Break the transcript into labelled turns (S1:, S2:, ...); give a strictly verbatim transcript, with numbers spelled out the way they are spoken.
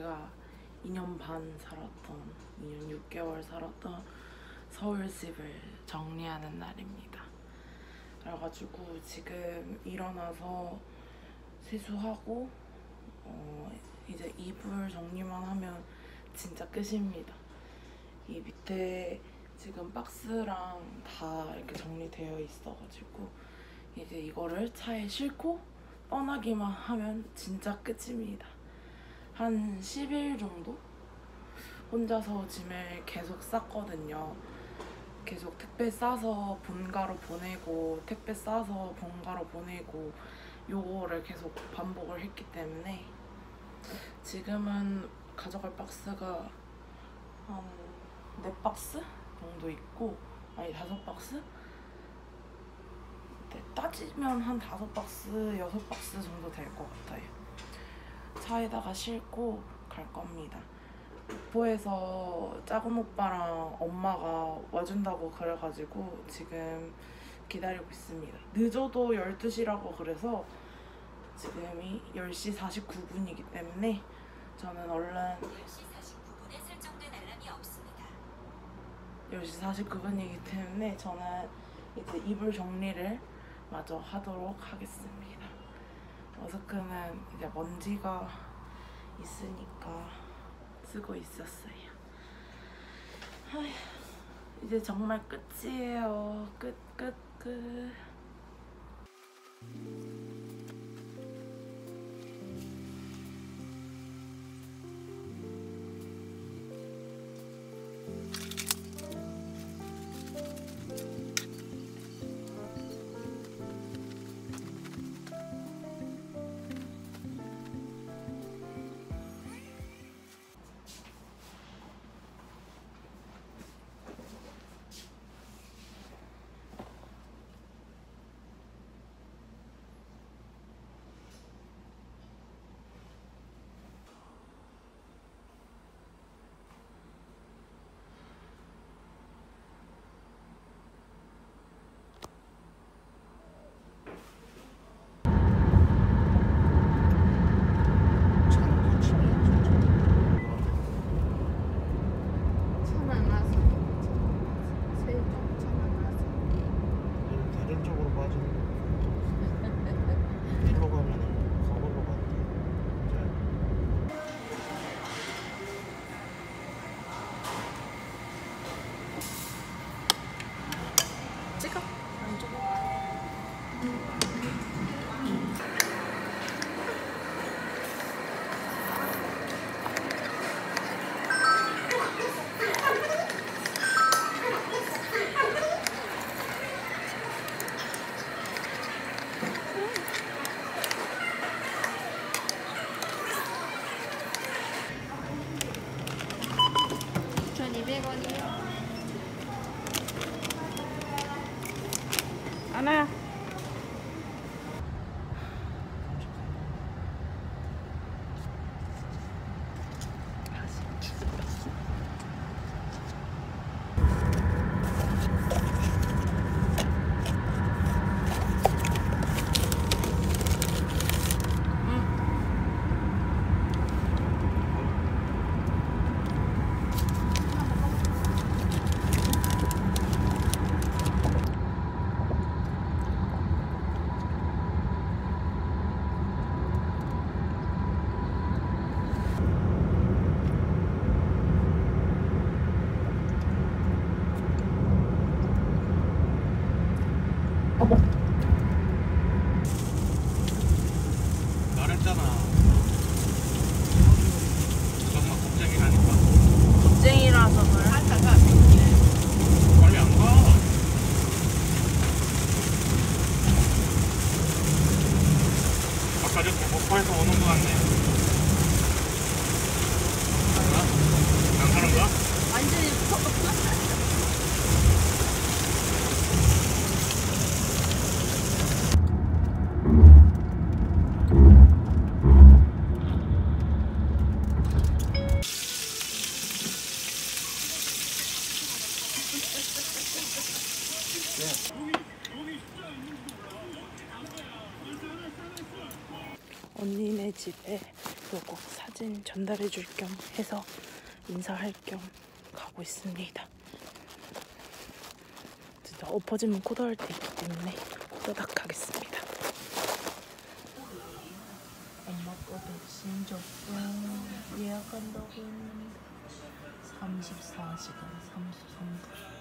S1: 제가 이 년 반 살았던, 이 년 육 개월 살았던 서울집을 정리하는 날입니다. 그래가지고 지금 일어나서 세수하고 어 이제 이불 정리만 하면 진짜 끝입니다. 이 밑에 지금 박스랑 다 이렇게 정리되어 있어가지고 이제 이거를 차에 싣고 떠나기만 하면 진짜 끝입니다. 한 십 일 정도? 혼자서 짐을 계속 쌌거든요. 계속 택배 싸서 본가로 보내고 택배 싸서 본가로 보내고 요거를 계속 반복을 했기 때문에 지금은 가져갈 박스가 한 네 박스 정도 있고, 아니 다섯 박스? 네, 따지면 한 다섯 박스, 여섯 박스 정도 될 것 같아요. 차에다가 싣고 갈 겁니다. 목포에서 작은 오빠랑 엄마가 와준다고 그래가지고 지금 기다리고 있습니다. 늦어도 열두 시라고 그래서 지금이 열 시 사십구 분이기 때문에 저는 얼른
S2: 열 시 사십구 분에 설정된 알람이 없습니다.
S1: 열 시 사십구 분이기 때문에 저는 이제 이불 정리를 마저 하도록 하겠습니다. 머스크는 이제 먼지가 있으니까 쓰고 있었어요. 아휴, 이제 정말 끝이에요. 끝, 끝, 끝. 찍어. 안 찍어.
S3: 이천이백 원이요.
S1: 하나야.
S4: 말했잖아. 정말 겁쟁이라니까.
S1: 겁쟁이라서 그래.
S4: 빨리 안 가. 아까 저렇게 목포에서 오는 거 같네. 어? 안 가는 거야?
S3: 완전히 무섭다.
S1: 언니네 엄마네 집에 요거 사진 전달해 줄 겸 해서 인사할 겸 가고 있습니다. 진짜 엎어지면 코다할 때 있기 때문에 코다닥 하겠습니다. 엄마 거 백신 접종 예약한다고 했는데 삼십사 시간 삼십삼 분